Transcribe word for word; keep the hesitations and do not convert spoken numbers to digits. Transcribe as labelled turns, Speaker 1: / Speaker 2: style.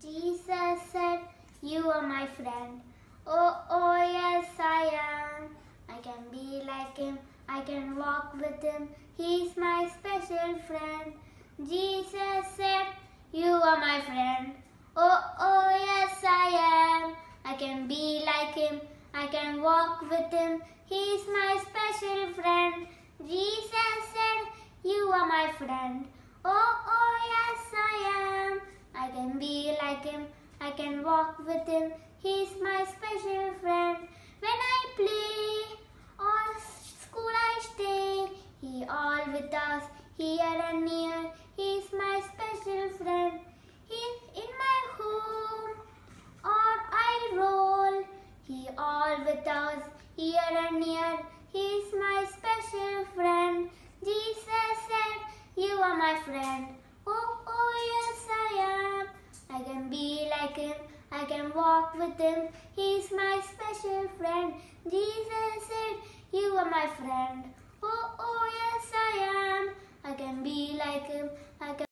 Speaker 1: Jesus said, you are my friend. Oh, oh yes I am. I can be like him, I can walk with him. He's my special friend. Jesus said, you are my friend. Oh, oh yes I am. I can be like him, I can walk with him. He's my special friend. Jesus said, you are my friend. Oh, oh yes I am. I can be like him, I can walk with him. He's my special friend. When I play or school I stay, he all with us, here and near. He's my special friend. He's in my home or I roll, he all with us, here and near. He's my special friend. Jesus said, you are my friend. Oh, oh yes I am. I can be like him, I can walk with him. He's my special friend. Jesus said, you are my friend. Oh, oh yes I am. I can be like him, I can